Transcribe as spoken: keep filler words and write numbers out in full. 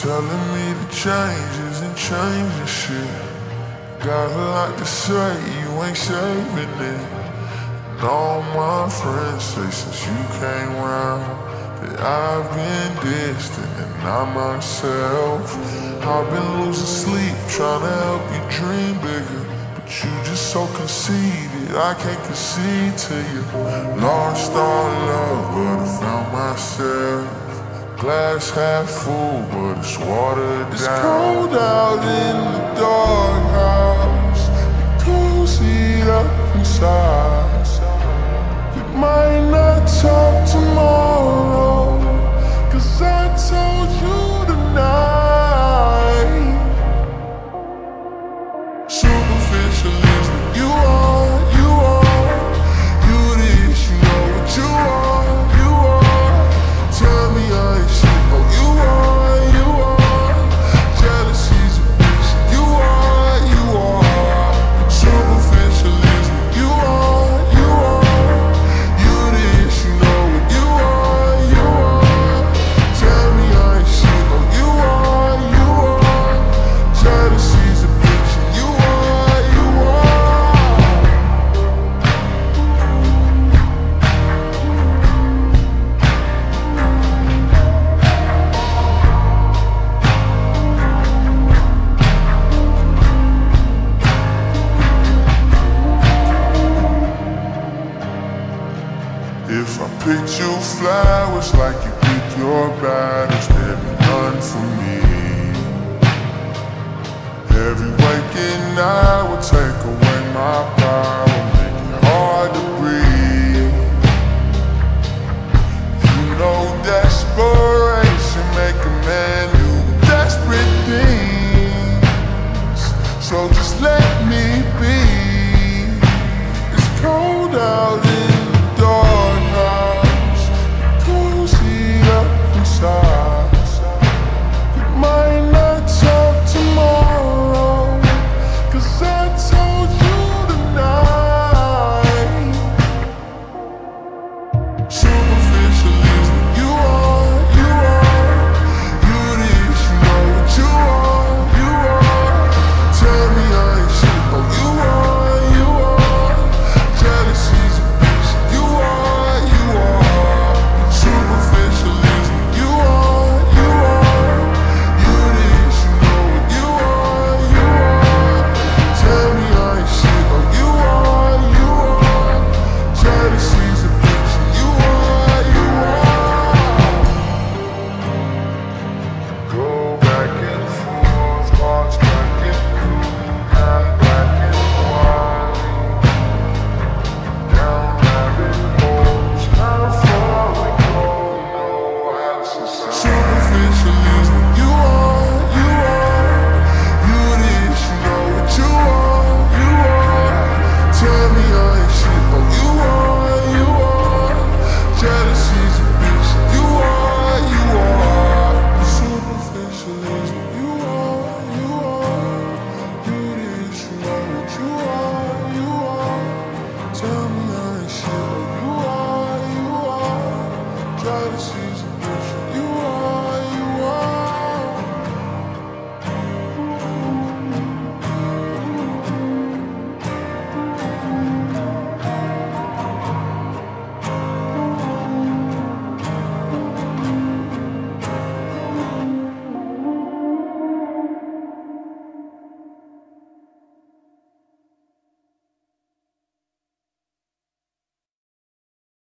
telling me the changes and changing shit. Got a lot to say, you ain't saving it. And all my friends say since you came round that I've been distant and not myself. I've been losing sleep trying to help you dream bigger, but you just so conceited, I can't concede to you. Lost all love, but I found myself. Glass half full, but it's watered down. It's cold out in the dark house, cozied up inside. We might not talk tomorrow, cause I told you tonight. Superficial is what you are, you are. You this, you know what you are, you are. Tell me I ain't shit, oh you are, you are. Jealousy's a bitch, you are, you are. Superficial is what you are, you are. You this, you know what you are, you are. Tell me I ain't shit, oh you are, you are. Jealousy's a bitch, you are, you are. If I picked you flowers like you pick your battles, there'd be none for me. Every waking night will take away my power, make it hard to breathe. You know desperation make a man do desperate things, so just let me be. It's cold out in the dark house, cozy up inside. We might not talk tomorrow, cause I told you tonight. Superficial is what you are, you are. You this, you know what you are, you are. Tell me I ain't shit, oh you are, you are. Jealousy's a bitch, you are, you are. Superficial is what you are, you are. You this, you know what you are, you are. Tell me I ain't shit, oh you are, you are. Jealousy's a bitch, you are, you are. Go back and forth, hearts back and forth, not black and white. Down rabbit holes, how far we go, no answers. Superficial is what you are, you are. You this, you know what you are, you are. Tell me I ain't shit, oh you are, you are. Jealousy's a bitch, you are, you are. Superficial is what you are, you are. You this, you know what you are, you are. Tell me I ain't shit, oh you are, you are. Jealousy's a bitch.